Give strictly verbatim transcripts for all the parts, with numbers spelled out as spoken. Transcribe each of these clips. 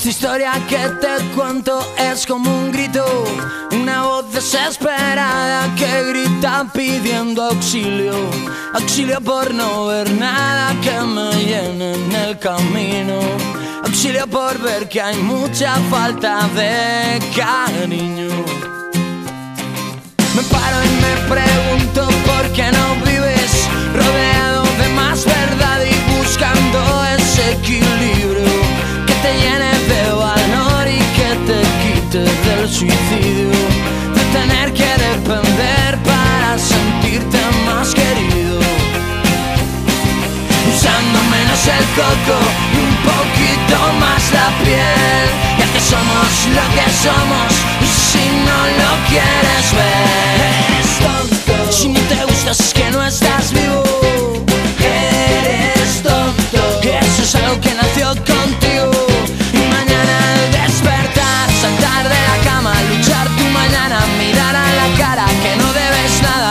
Esta historia que te cuento es como un grito, una voz desesperada que grita pidiendo auxilio, auxilio por no ver nada que me llene en el camino, auxilio por ver que hay mucha falta de cariño. Me paro y me pregunto por qué no vives rodeado de más verdad y buscando ese equilibrio que te llene de valor y que te quite del suicidio, de tener que depender para sentirte más querido, usando menos el coco y un poquito más la piel, ya que somos lo que somos y si no lo quieres ver eres tonto, si no te gustas es que no estás vivo, eres tonto, eso es algo que nació contigo. Y mañana al despertar, saltar de la cama, luchar tu mañana, mirar a la cara que no debes nada,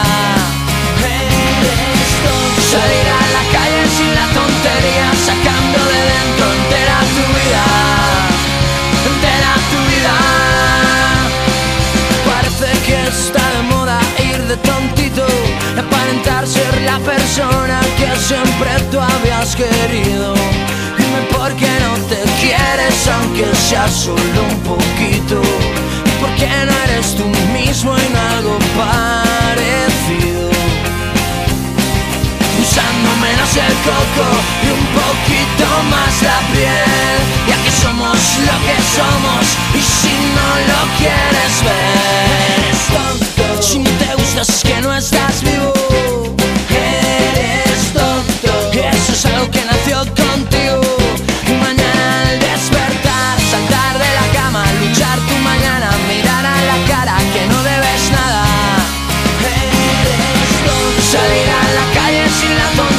eres tonto, salir a la calle sin la tontería, sacando de dentro entera tu vida, entera tu vida. Parece que está de moda ir de tontito, aparentar ser la persona que siempre tú habías querido. Dime por qué no te quieres aunque sea solo un poquito, y por qué no eres tú mismo en algo parecido, usando menos el coco y un poquito más la piel, ya que somos lo que somos y si no lo quieres ver eres tonto, si no te gustas es que no estás vivo, eres tonto, eso es algo que nació contigo. Y mañana al despertar, saltar de la cama, luchar tu mañana, mirar a la cara que no debes nada, eres tonto, salir a la calle sin la tontería,